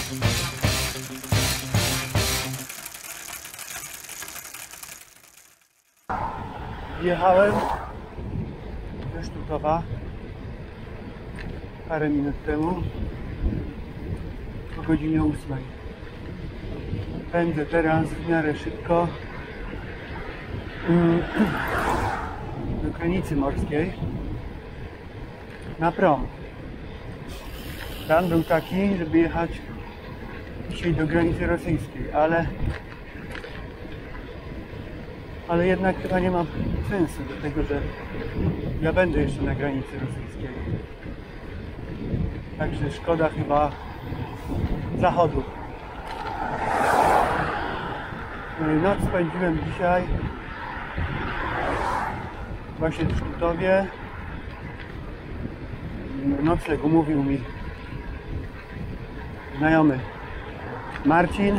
Wjechałem ze Sztutowa parę minut temu o godzinie 8. Pędzę teraz w miarę szybko do granicy morskiej na prom. Plan był taki, żeby jechać dzisiaj do granicy rosyjskiej, ale jednak chyba nie ma sensu, dlatego że ja będę jeszcze na granicy rosyjskiej. Także szkoda chyba zachodu. No i noc spędziłem dzisiaj właśnie w Sztutowie. Nocleg umówił mi znajomy Marcin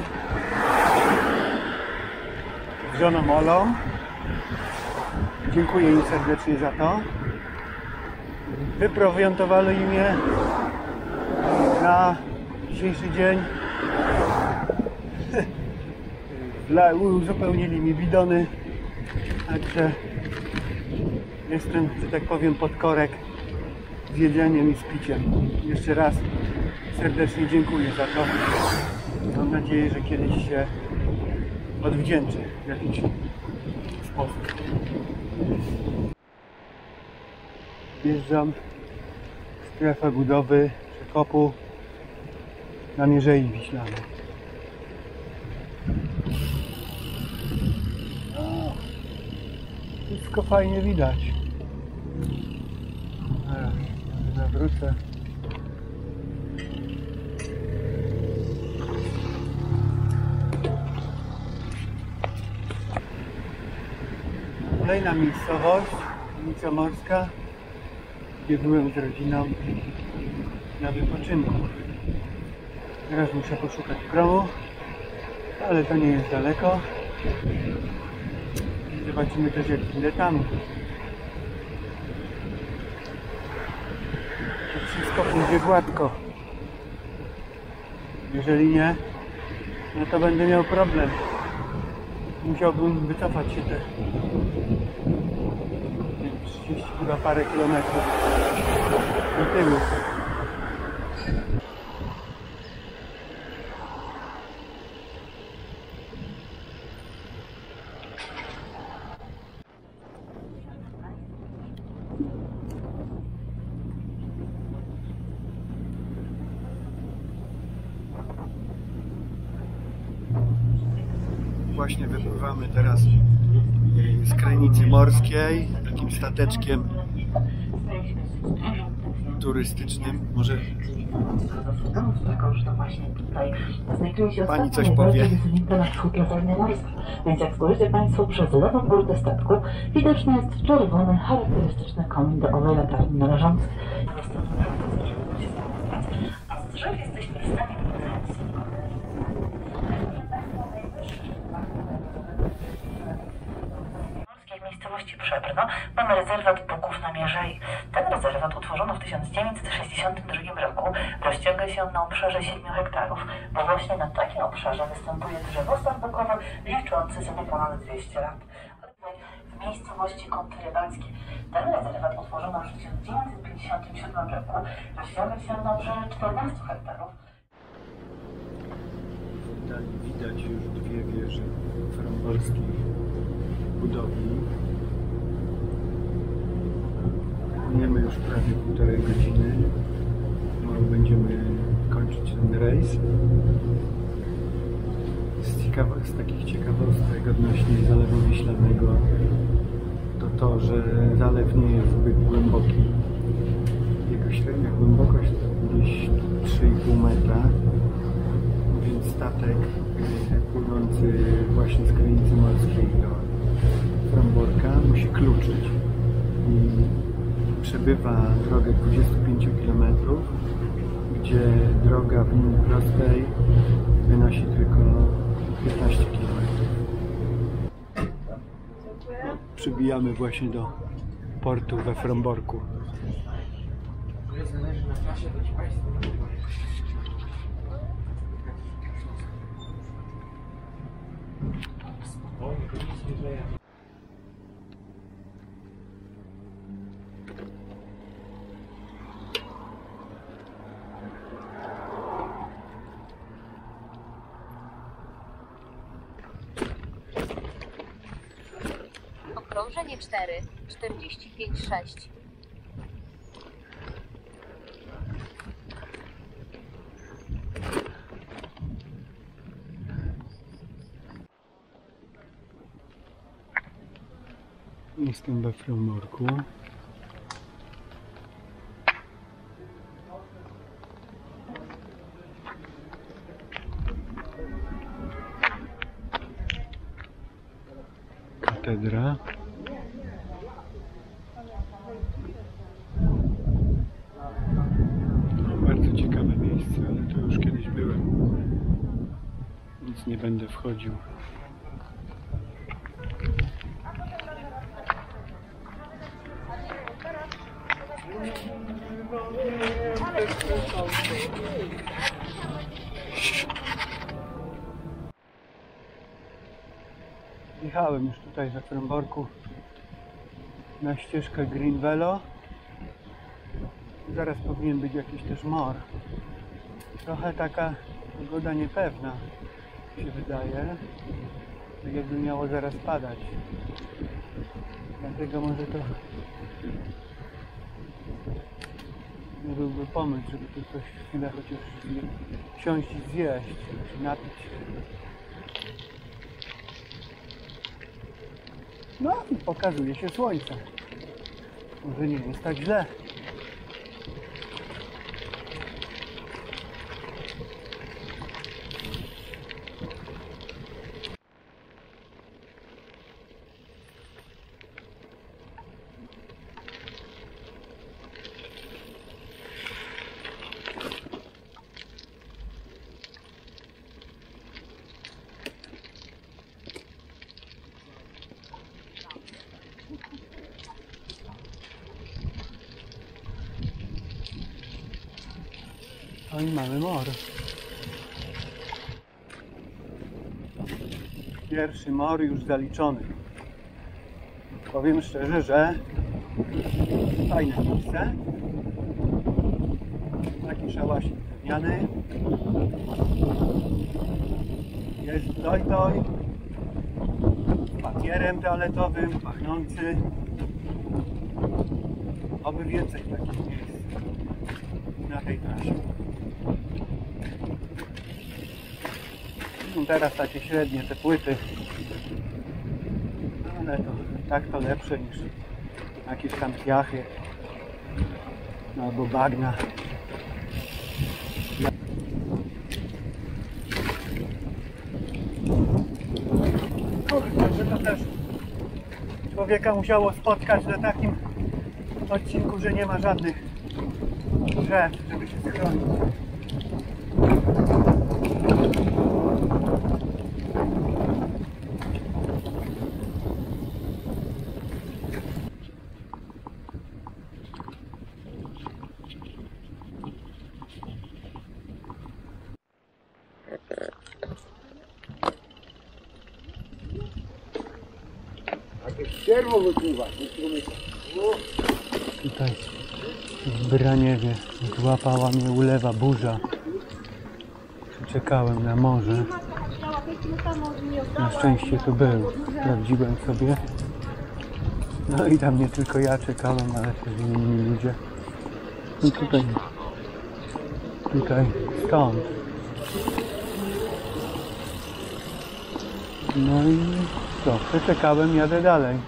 z żoną Olą. Dziękuję im serdecznie za to. Wyprowiantowali mnie na dzisiejszy dzień. Uzupełnili mi bidony. Także jestem, że tak powiem, pod korek z jedzeniem i z piciem. Jeszcze raz serdecznie dziękuję za to. Mam nadzieję, że kiedyś się odwdzięczę w jakiś sposób. Wjeżdżam w strefę budowy przekopu na Mierzei Wiślanej. Wszystko fajnie widać. Zaraz zawrócę. Kolejna miejscowość, Granica Morska, gdzie byłem z rodziną na wypoczynku. Teraz muszę poszukać promu, ale to nie jest daleko. Zobaczymy też, jak biletami. To wszystko pójdzie gładko. Jeżeli nie, no to będę miał problem. Musiałbym wycofać się te 30 chyba parę kilometrów do tyłu. Właśnie wypływamy teraz z granicy morskiej takim stateczkiem turystycznym. Może pani coś powie? Więc jak spojrzycie Państwo przez lewą burtę statku, widoczny jest czerwony, charakterystyczny komin do owej latarni należący. A z drzew jesteśmy w stanie miejscowości Przebrno mamy rezerwat Buków na Mierzei. Ten rezerwat utworzono w 1962 roku. Rozciąga się on na obszarze 7 hektarów, bo właśnie na takim obszarze występuje drzewostan bukowy liczący sobie ponad 200 lat. W miejscowości Kąty Rybackie. Ten rezerwat utworzono już w 1957 roku. Rozciąga się on na obszarze 14 hektarów. Widać już dwie wieże fromborskiej budowli. Płyniemy już prawie 1,5 godziny. Będziemy kończyć ten rejs. Z takich ciekawostek odnośnie Zalewu Wiślanego to, że zalew nie jest zbyt głęboki. Jego średnia głębokość to gdzieś 3,5 metra. Więc statek płynący właśnie z granicy morskiej do Fromborka musi kluczyć i przebywa drogę 25 km, gdzie droga w linii prostej wynosi tylko 15 km. Przybijamy właśnie do portu we Fromborku. Okrążenie 4, 45,6. Jestem we Fromorku. Katedra. No, bardzo ciekawe miejsce, ale to już kiedyś byłem, więc nie będę wchodził. Jechałem już tutaj we Fromborku na ścieżkę Green Velo. Zaraz powinien być jakiś też mor. Trochę taka pogoda niepewna się wydaje, tak jakby miało zaraz padać. Dlatego może to nie byłby pomysł, żeby tu coś chwilę chociaż siąść i zjeść, czy napić. No i pokazuje się słońce. Może nie jest tak źle. No i mamy mor. Pierwszy mor już zaliczony. Powiem szczerze, że fajne miejsce. Taki szałasik drewniany. Jest toj-toj. Z papierem toaletowym, pachnący. Oby więcej takich miejsc na tej trasie. No teraz takie średnie te płyty, ale to tak to lepsze niż jakieś tam piachy albo bagna. Kurde, że to też człowieka musiało spotkać na takim odcinku, że nie ma żadnych drzew, żeby się schronić. Sierwo wypływa. Tutaj w Braniewie złapała mnie ulewa burza. Czekałem na morze. Na szczęście tu był. Sprawdziłem sobie. No i tam nie tylko ja czekałem, ale też inni ludzie. I tutaj stąd. No i co? Przeczekałem, jadę dalej.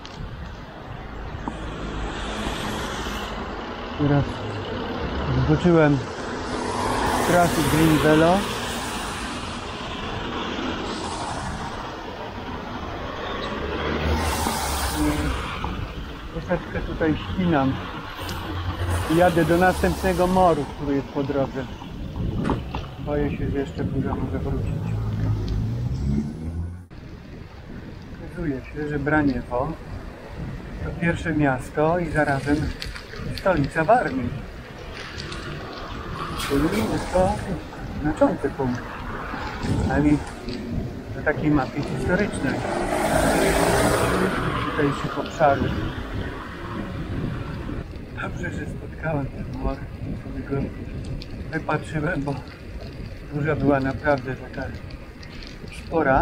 Teraz zboczyłem z trasy Green Velo. Troszeczkę tutaj ścinam i jadę do następnego moru, który jest po drodze. Boję się, że jeszcze burza może wrócić. Okazuje się, że Braniewo to pierwsze miasto i zarazem stolica Warmii. Czyli jest to znaczący punkt, przynajmniej na takiej mapie historycznej. tutejszych obszarów. Dobrze, że spotkałem ten mor. Sobie go wypatrzyłem, bo burza była naprawdę taka spora.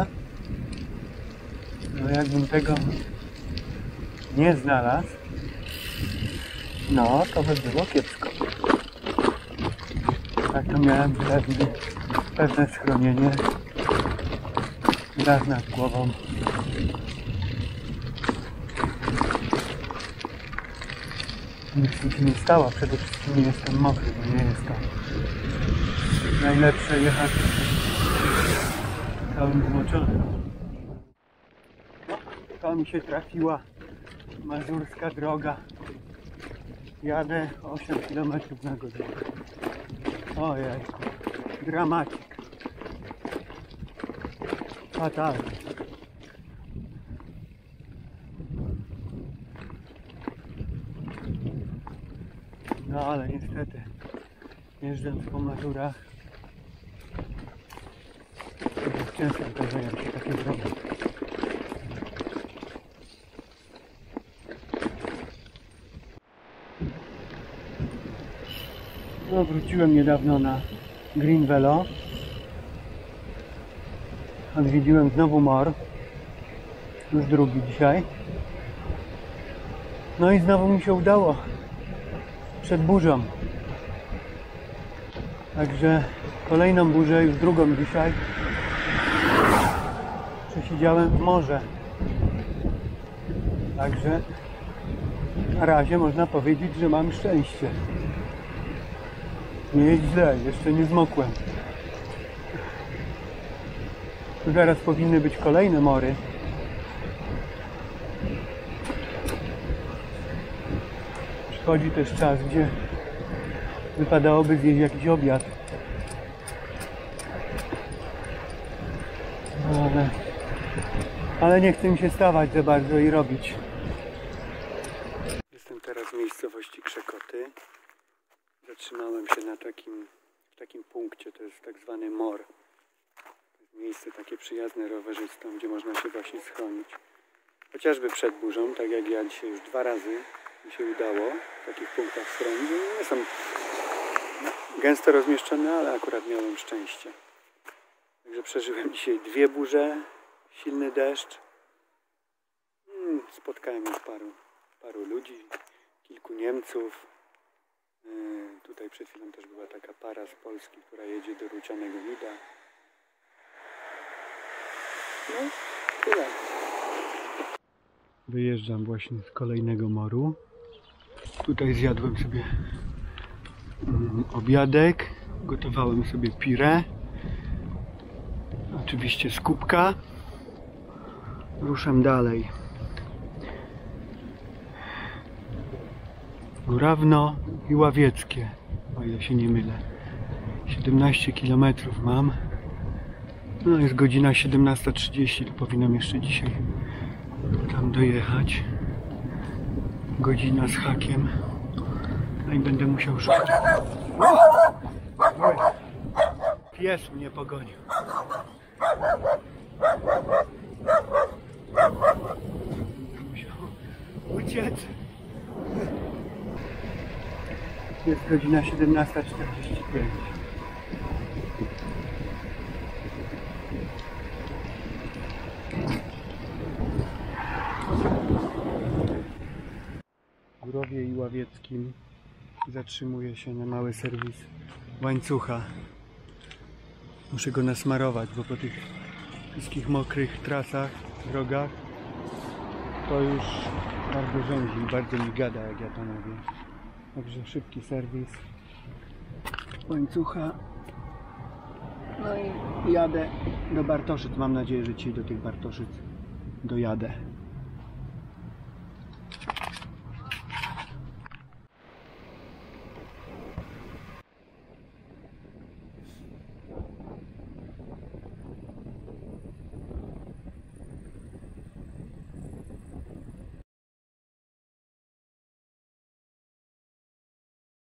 No jakbym tego nie znalazł, no to by było kiepsko. Tak to miałem pewne schronienie, dach nad głową. Nic mi się nie stało, przede wszystkim nie jestem mokry, bo nie jest to najlepsze jechać całym zmoczony. To mi się trafiła mazurska droga. Jadę 8 km na godzinę. Ojej, dramatik. Fatalny. No ale niestety, jeżdżąc po Mazurach, często zdarzają się takie drogi. No, wróciłem niedawno na Green Velo. Odwiedziłem znowu mor. Już drugi dzisiaj. No i znowu mi się udało. Przed burzą. Także kolejną burzę, już drugą dzisiaj, przesiedziałem w morze. Także na razie można powiedzieć, że mam szczęście. Nie jest źle, jeszcze nie zmokłem. Tu zaraz powinny być kolejne mory. Przychodzi też czas, gdzie wypadałoby zjeść jakiś obiad. No, ale nie chce mi się stawać za bardzo i robić. Jestem teraz w miejscowości Krzekoty. Zatrzymałem się w takim punkcie, to jest tak zwany mor. Miejsce takie przyjazne rowerzystom, gdzie można się właśnie schronić. Chociażby przed burzą, tak jak ja dzisiaj już 2 razy mi się udało w takich punktach schronić. Nie są gęsto rozmieszczone, ale akurat miałem szczęście. Także przeżyłem dzisiaj 2 burze, silny deszcz. Spotkałem już paru ludzi, kilku Niemców. Tutaj przed chwilą też była taka para z Polski, która jedzie do Rucianego Mida. No, tyle. Wyjeżdżam właśnie z kolejnego moru. Tutaj zjadłem sobie obiadek. Gotowałem sobie pirę. Oczywiście z kubka. Ruszam dalej. Górawno i Ławieckie, o ile się nie mylę. 17 km mam. No jest godzina 17:30, to powinnam jeszcze dzisiaj tam dojechać. Godzina z hakiem. No i będę musiał szukać. Oj, pies mnie pogonił. Musiał uciec. Jest godzina 17:45. W Górowie i Ławieckim zatrzymuję się na mały serwis łańcucha. Muszę go nasmarować, bo po tych wszystkich mokrych trasach, drogach to już bardzo rządzi i bardzo mi gada, jak ja to mówię. Także szybki serwis łańcucha. No i jadę do Bartoszyc. Mam nadzieję, że dzisiaj do tych Bartoszyc dojadę.